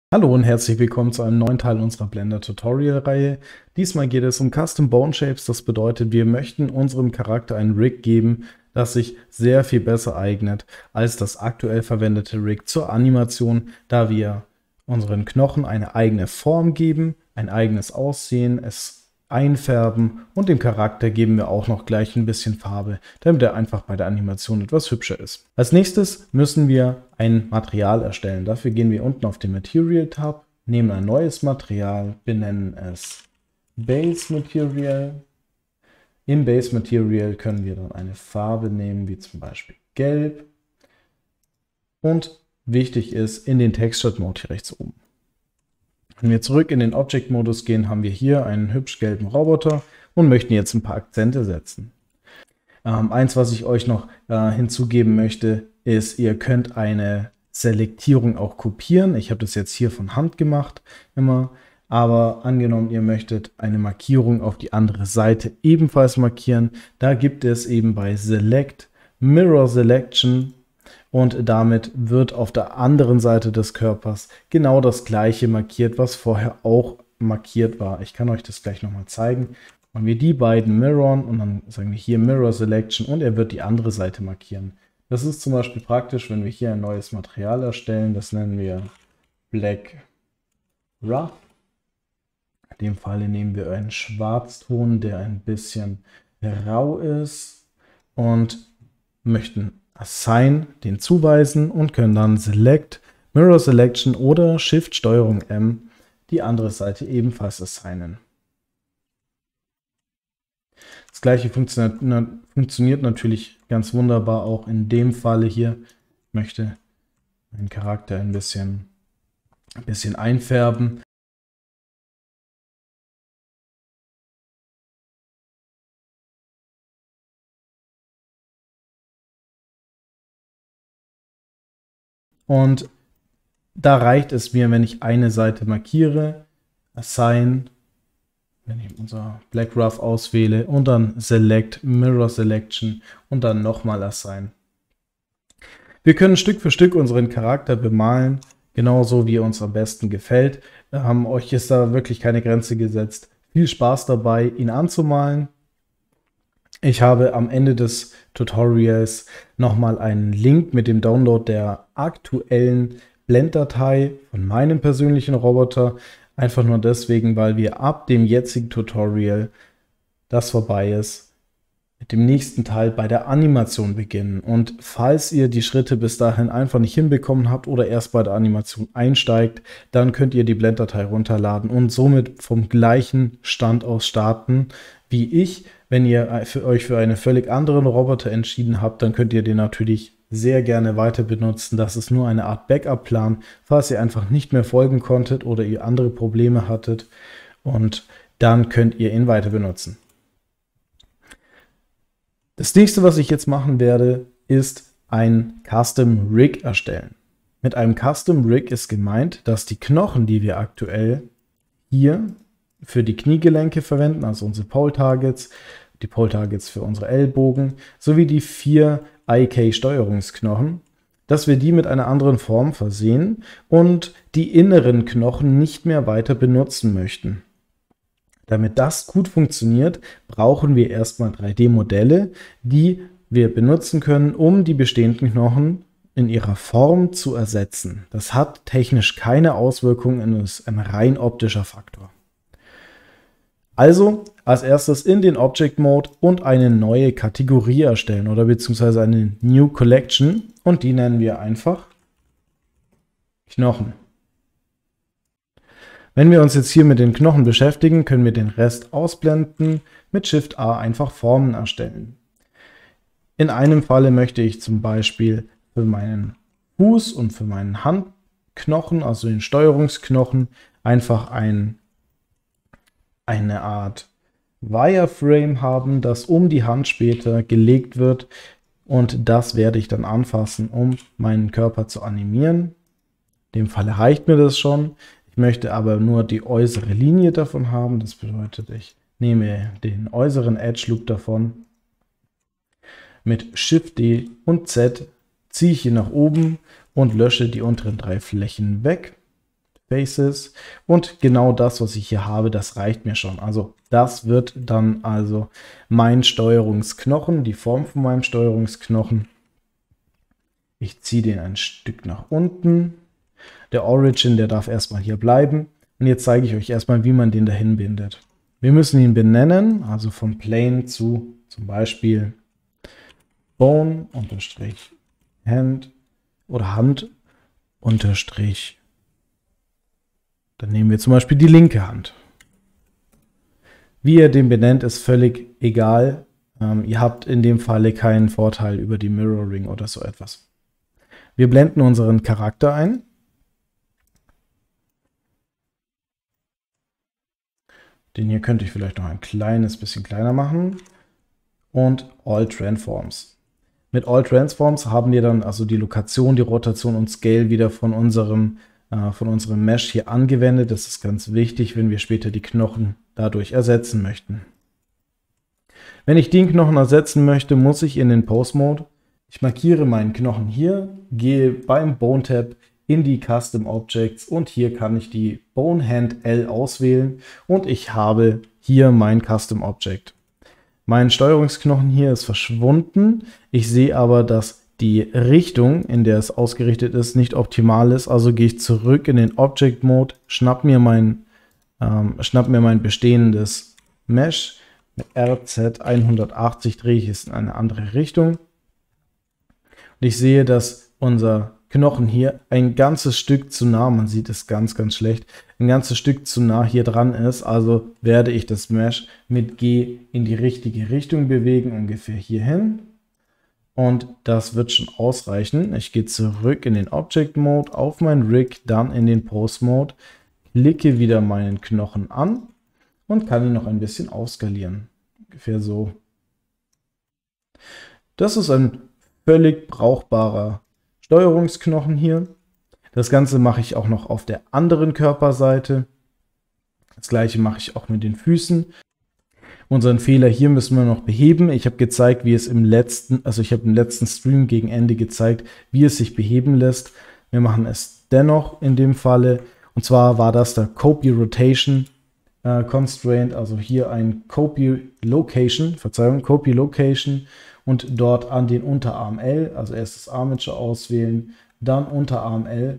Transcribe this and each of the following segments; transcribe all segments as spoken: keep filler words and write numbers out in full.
Hallo und herzlich willkommen zu einem neuen Teil unserer Blender-Tutorial-Reihe. Diesmal geht es um Custom Bone Shapes. Das bedeutet, wir möchten unserem Charakter ein Rig geben, das sich sehr viel besser eignet als das aktuell verwendete Rig zur Animation, da wir unseren Knochen eine eigene Form geben, ein eigenes Aussehen, es einfärben und dem Charakter geben wir auch noch gleich ein bisschen Farbe, damit er einfach bei der Animation etwas hübscher ist. Als nächstes müssen wir ein Material erstellen. Dafür gehen wir unten auf den Material Tab, nehmen ein neues Material, benennen es Base Material. Im Base Material können wir dann eine Farbe nehmen, wie zum Beispiel Gelb. Und wichtig ist, in den Textured Mode hier rechts oben. Wenn wir zurück in den Object-Modus gehen, haben wir hier einen hübsch gelben Roboter und möchten jetzt ein paar Akzente setzen. Ähm, eins, was ich euch noch äh, hinzugeben möchte, ist, ihr könnt eine Selektierung auch kopieren. Ich habe das jetzt hier von Hand gemacht, immer. Aber angenommen, ihr möchtet eine Markierung auf die andere Seite ebenfalls markieren, da gibt es eben bei Select Mirror Selection. Und damit wird auf der anderen Seite des Körpers genau das gleiche markiert, was vorher auch markiert war. Ich kann euch das gleich nochmal zeigen. Wenn wir die beiden mirrorn und dann sagen wir hier Mirror Selection und er wird die andere Seite markieren. Das ist zum Beispiel praktisch, wenn wir hier ein neues Material erstellen. Das nennen wir Black Rough. In dem Fall nehmen wir einen Schwarzton, der ein bisschen rau ist und möchten Assign den zuweisen und können dann Select, Mirror Selection oder Shift-Steuerung-M die andere Seite ebenfalls assignen. Das gleiche funktioniert, na, funktioniert natürlich ganz wunderbar auch in dem Falle hier. Ich möchte meinen Charakter ein bisschen, ein bisschen einfärben. Und da reicht es mir, wenn ich eine Seite markiere, Assign, wenn ich unser Black Rough auswähle und dann Select, Mirror Selection und dann nochmal Assign. Wir können Stück für Stück unseren Charakter bemalen, genauso wie er uns am besten gefällt. Wir haben euch ist da wirklich keine Grenze gesetzt. Viel Spaß dabei, ihn anzumalen. Ich habe am Ende des Tutorials nochmal einen Link mit dem Download der aktuellen Blend-Datei von meinem persönlichen Roboter. Einfach nur deswegen, weil wir ab dem jetzigen Tutorial, das vorbei ist, mit dem nächsten Teil bei der Animation beginnen. Und falls ihr die Schritte bis dahin einfach nicht hinbekommen habt oder erst bei der Animation einsteigt, dann könnt ihr die Blend-Datei runterladen und somit vom gleichen Stand aus starten wie ich. Wenn ihr für euch für einen völlig anderen Roboter entschieden habt, dann könnt ihr den natürlich sehr gerne weiter benutzen. Das ist nur eine Art Backup-Plan, falls ihr einfach nicht mehr folgen konntet oder ihr andere Probleme hattet. Und dann könnt ihr ihn weiter benutzen. Das nächste, was ich jetzt machen werde, ist ein Custom Rig erstellen. Mit einem Custom Rig ist gemeint, dass die Knochen, die wir aktuell hier für die Kniegelenke verwenden, also unsere Pole Targets, die Pole Targets für unsere Ellbogen, sowie die vier I K-Steuerungsknochen, dass wir die mit einer anderen Form versehen und die inneren Knochen nicht mehr weiter benutzen möchten. Damit das gut funktioniert, brauchen wir erstmal drei D-Modelle, die wir benutzen können, um die bestehenden Knochen in ihrer Form zu ersetzen. Das hat technisch keine Auswirkungen, es ist ein rein optischer Faktor. Also als erstes in den Object Mode und eine neue Kategorie erstellen oder beziehungsweise eine New Collection und die nennen wir einfach Knochen. Wenn wir uns jetzt hier mit den Knochen beschäftigen, können wir den Rest ausblenden, mit Shift A einfach Formen erstellen. In einem Falle möchte ich zum Beispiel für meinen Fuß und für meinen Handknochen, also den Steuerungsknochen, einfach ein eine Art Wireframe haben, das um die Hand später gelegt wird und das werde ich dann anfassen, um meinen Körper zu animieren. In dem Fall reicht mir das schon. Ich möchte aber nur die äußere Linie davon haben. Das bedeutet, ich nehme den äußeren Edge Loop davon. Mit Shift D und Z ziehe ich ihn nach oben und lösche die unteren drei Flächen weg. Faces. Und genau das, was ich hier habe, das reicht mir schon. Also das wird dann also mein Steuerungsknochen, die Form von meinem Steuerungsknochen. Ich ziehe den ein Stück nach unten. Der Origin, der darf erstmal hier bleiben. Und jetzt zeige ich euch erstmal, wie man den dahin bindet. Wir müssen ihn benennen, also von Plane zu zum Beispiel Bone unterstrich Hand oder Hand unterstrich. Dann nehmen wir zum Beispiel die linke Hand. Wie ihr den benennt, ist völlig egal. Ähm, ihr habt in dem Falle keinen Vorteil über die Mirroring oder so etwas. Wir blenden unseren Charakter ein. Den hier könnte ich vielleicht noch ein kleines bisschen kleiner machen. Und All Transforms. Mit All Transforms haben wir dann also die Lokation, die Rotation und Scale wieder von unserem, äh, von unserem Mesh hier angewendet. Das ist ganz wichtig, wenn wir später die Knochen dadurch ersetzen möchten. Wenn ich den Knochen ersetzen möchte, muss ich in den Pose Mode. Ich markiere meinen Knochen hier, gehe beim Bone Tab in die Custom Objects und hier kann ich die Bone Hand L auswählen und ich habe hier mein Custom Object. Mein Steuerungsknochen hier ist verschwunden. Ich sehe aber, dass die Richtung, in der es ausgerichtet ist, nicht optimal ist. Also gehe ich zurück in den Object Mode, schnapp mir mein, ähm, schnapp mir mein bestehendes Mesh. Mit R Z hundertachtzig drehe ich es in eine andere Richtung. Und ich sehe, dass unser Knochen hier ein ganzes Stück zu nah, man sieht es ganz, ganz schlecht, ein ganzes Stück zu nah hier dran ist. Also werde ich das Mesh mit G in die richtige Richtung bewegen, ungefähr hierhin. Und das wird schon ausreichen. Ich gehe zurück in den Object Mode, auf mein Rig, dann in den Pose Mode, klicke wieder meinen Knochen an und kann ihn noch ein bisschen aufskalieren. Ungefähr so. Das ist ein völlig brauchbarer Steuerungsknochen hier. Das Ganze mache ich auch noch auf der anderen Körperseite. Das gleiche mache ich auch mit den Füßen. Unseren Fehler hier müssen wir noch beheben. Ich habe gezeigt, wie es im letzten, also ich habe im letzten Stream gegen Ende gezeigt, wie es sich beheben lässt. Wir machen es dennoch in dem Falle. Und zwar war das der Copy Rotation äh, Constraint, also hier ein Copy Location, Verzeihung, Copy Location. Und dort an den Unterarm L, also erst das Armature auswählen, dann Unterarm L.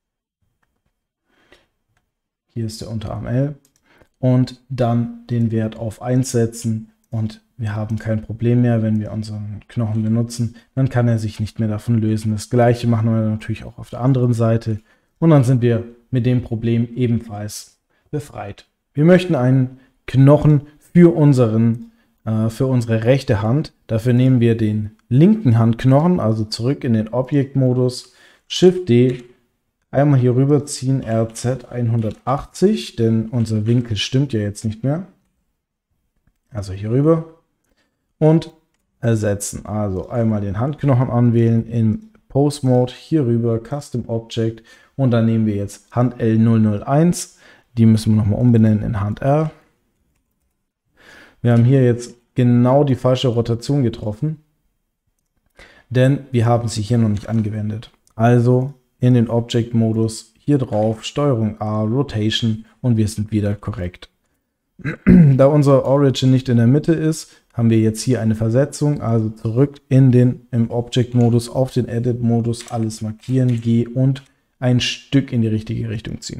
Hier ist der Unterarm L. Und dann den Wert auf eins setzen. Und wir haben kein Problem mehr, wenn wir unseren Knochen benutzen. Dann kann er sich nicht mehr davon lösen. Das gleiche machen wir natürlich auch auf der anderen Seite. Und dann sind wir mit dem Problem ebenfalls befreit. Wir möchten einen Knochen für unseren für unsere rechte Hand. Dafür nehmen wir den linken Handknochen, also zurück in den Objektmodus, Shift D, einmal hier rüber ziehen, R Z hundertachtzig, denn unser Winkel stimmt ja jetzt nicht mehr. Also hier rüber und ersetzen. Also einmal den Handknochen anwählen, im Pose Mode, hier rüber, Custom Object und dann nehmen wir jetzt Hand L null null eins, die müssen wir nochmal umbenennen in Hand R. Wir haben hier jetzt genau die falsche Rotation getroffen, denn wir haben sie hier noch nicht angewendet. Also in den Object-Modus, hier drauf, Steuerung A, Rotation und wir sind wieder korrekt. Da unser Origin nicht in der Mitte ist, haben wir jetzt hier eine Versetzung, also zurück in den im Object-Modus, auf den Edit-Modus, alles markieren, G und ein Stück in die richtige Richtung ziehen.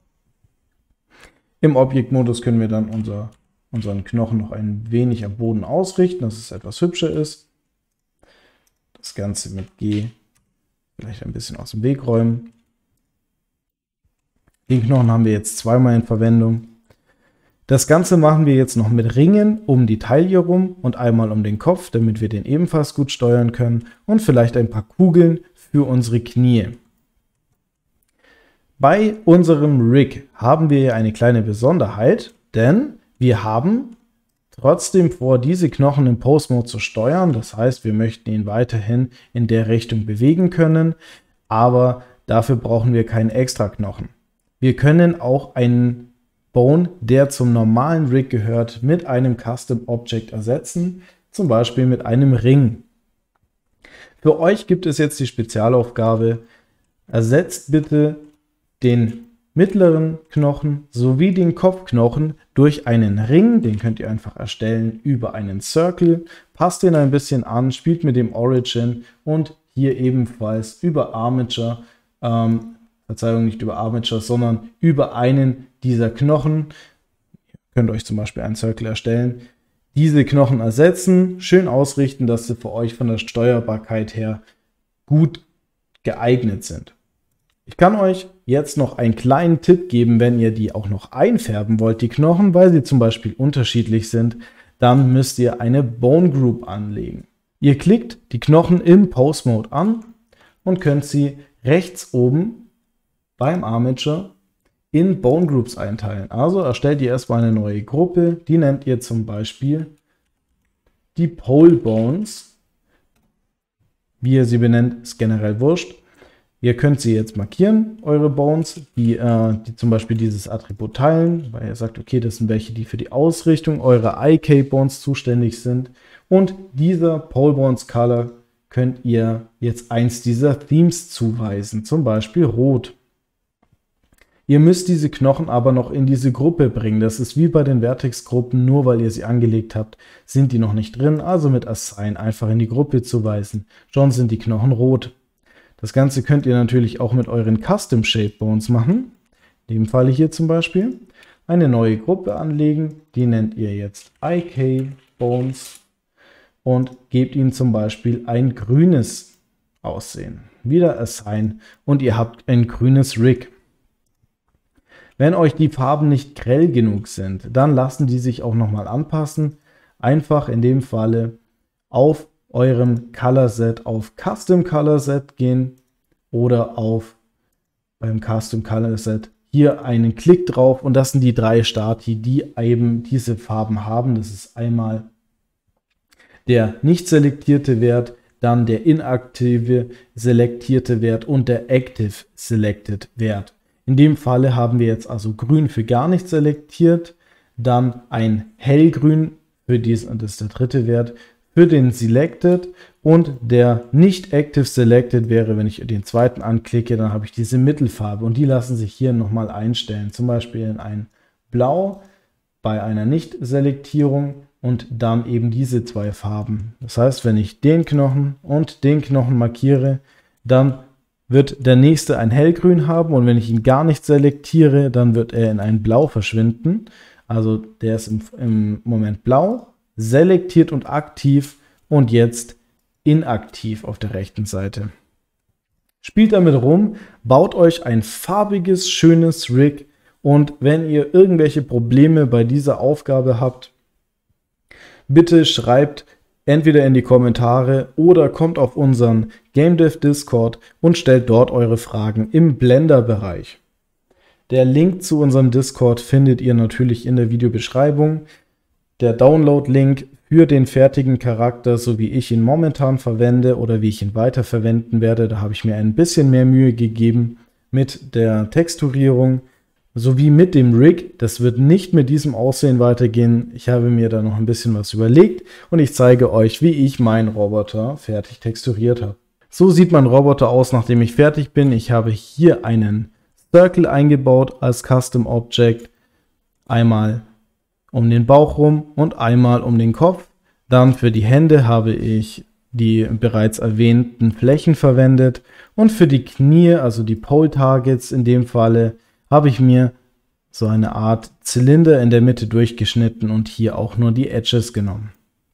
Im Object-Modus können wir dann unser unseren Knochen noch ein wenig am Boden ausrichten, dass es etwas hübscher ist. Das Ganze mit G vielleicht ein bisschen aus dem Weg räumen. Den Knochen haben wir jetzt zweimal in Verwendung. Das Ganze machen wir jetzt noch mit Ringen um die Taille rum und einmal um den Kopf, damit wir den ebenfalls gut steuern können und vielleicht ein paar Kugeln für unsere Knie. Bei unserem Rig haben wir eine kleine Besonderheit, denn wir haben trotzdem vor, diese Knochen im Pose Mode zu steuern. Das heißt, wir möchten ihn weiterhin in der Richtung bewegen können, aber dafür brauchen wir keinen extra Knochen. Wir können auch einen Bone, der zum normalen Rig gehört, mit einem Custom Object ersetzen, zum Beispiel mit einem Ring. Für euch gibt es jetzt die Spezialaufgabe, ersetzt bitte den mittleren Knochen sowie den Kopfknochen durch einen Ring, den könnt ihr einfach erstellen über einen Circle, passt den ein bisschen an, spielt mit dem Origin und hier ebenfalls über Armature, ähm, Verzeihung, nicht über Armature, sondern über einen dieser Knochen, ihr könnt euch zum Beispiel einen Circle erstellen, diese Knochen ersetzen, schön ausrichten, dass sie für euch von der Steuerbarkeit her gut geeignet sind. Ich kann euch jetzt noch einen kleinen Tipp geben, wenn ihr die auch noch einfärben wollt, die Knochen, weil sie zum Beispiel unterschiedlich sind, dann müsst ihr eine Bone Group anlegen. Ihr klickt die Knochen im Pose Mode an und könnt sie rechts oben beim Armature in Bone Groups einteilen. Also erstellt ihr erstmal eine neue Gruppe, die nennt ihr zum Beispiel die Pole Bones. Wie ihr sie benennt, ist generell wurscht. Ihr könnt sie jetzt markieren, eure Bones, die, äh, die zum Beispiel dieses Attribut teilen, weil ihr sagt, okay, das sind welche, die für die Ausrichtung eurer I K Bones zuständig sind. Und dieser Pole Bones Color könnt ihr jetzt eins dieser Themes zuweisen, zum Beispiel Rot. Ihr müsst diese Knochen aber noch in diese Gruppe bringen. Das ist wie bei den Vertex-Gruppen, nur weil ihr sie angelegt habt, sind die noch nicht drin. Also mit Assign einfach in die Gruppe zuweisen. Schon sind die Knochen rot. Das Ganze könnt ihr natürlich auch mit euren Custom Shape Bones machen. In dem Falle hier zum Beispiel. Eine neue Gruppe anlegen, die nennt ihr jetzt I K Bones und gebt ihnen zum Beispiel ein grünes Aussehen. Wieder Assign und ihr habt ein grünes Rig. Wenn euch die Farben nicht grell genug sind, dann lassen die sich auch nochmal anpassen. Einfach in dem Falle auf eurem Color Set auf Custom Color Set gehen oder auf beim Custom Color Set hier einen Klick drauf und das sind die drei Stati, die eben diese Farben haben. Das ist einmal der nicht selektierte Wert, dann der inaktive selektierte Wert und der active selected Wert. In dem Falle haben wir jetzt also grün für gar nicht selektiert, dann ein hellgrün für diesen, und das ist der dritte Wert, für den Selected und der nicht Active Selected wäre, wenn ich den zweiten anklicke, dann habe ich diese Mittelfarbe und die lassen sich hier nochmal einstellen. Zum Beispiel in ein Blau bei einer Nicht-Selektierung und dann eben diese zwei Farben. Das heißt, wenn ich den Knochen und den Knochen markiere, dann wird der nächste ein hellgrün haben und wenn ich ihn gar nicht selektiere, dann wird er in ein Blau verschwinden. Also der ist im, im Moment blau, selektiert und aktiv und jetzt inaktiv auf der rechten Seite. Spielt damit rum, baut euch ein farbiges, schönes Rig und wenn ihr irgendwelche Probleme bei dieser Aufgabe habt, bitte schreibt entweder in die Kommentare oder kommt auf unseren GameDev Discord und stellt dort eure Fragen im Blender-Bereich. Der Link zu unserem Discord findet ihr natürlich in der Videobeschreibung. Der Download-Link für den fertigen Charakter, so wie ich ihn momentan verwende oder wie ich ihn weiter verwenden werde, da habe ich mir ein bisschen mehr Mühe gegeben mit der Texturierung sowie mit dem Rig. Das wird nicht mit diesem Aussehen weitergehen. Ich habe mir da noch ein bisschen was überlegt und ich zeige euch, wie ich meinen Roboter fertig texturiert habe. So sieht mein Roboter aus, nachdem ich fertig bin. Ich habe hier einen Circle eingebaut als Custom Object. Einmal um den Bauch rum und einmal um den Kopf. Dann für die Hände habe ich die bereits erwähnten Flächen verwendet. Und für die Knie, also die Pole Targets in dem Falle, habe ich mir so eine Art Zylinder in der Mitte durchgeschnitten und hier auch nur die Edges genommen.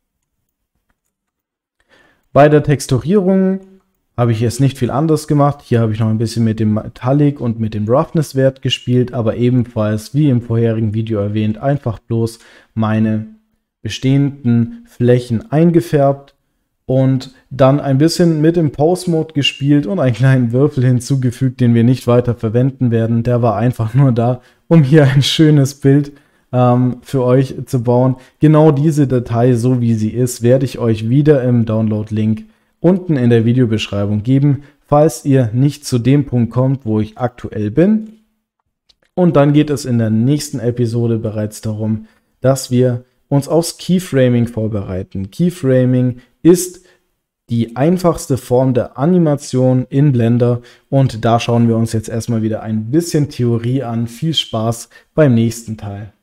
Bei der Texturierung habe ich jetzt nicht viel anders gemacht. Hier habe ich noch ein bisschen mit dem Metallic und mit dem Roughness-Wert gespielt, aber ebenfalls, wie im vorherigen Video erwähnt, einfach bloß meine bestehenden Flächen eingefärbt und dann ein bisschen mit dem Pose-Mode gespielt und einen kleinen Würfel hinzugefügt, den wir nicht weiter verwenden werden. Der war einfach nur da, um hier ein schönes Bild ähm, für euch zu bauen. Genau diese Datei, so wie sie ist, werde ich euch wieder im Download-Link unten in der Videobeschreibung geben, falls ihr nicht zu dem Punkt kommt, wo ich aktuell bin. Und dann geht es in der nächsten Episode bereits darum, dass wir uns aufs Keyframing vorbereiten. Keyframing ist die einfachste Form der Animation in Blender und da schauen wir uns jetzt erstmal wieder ein bisschen Theorie an. Viel Spaß beim nächsten Teil.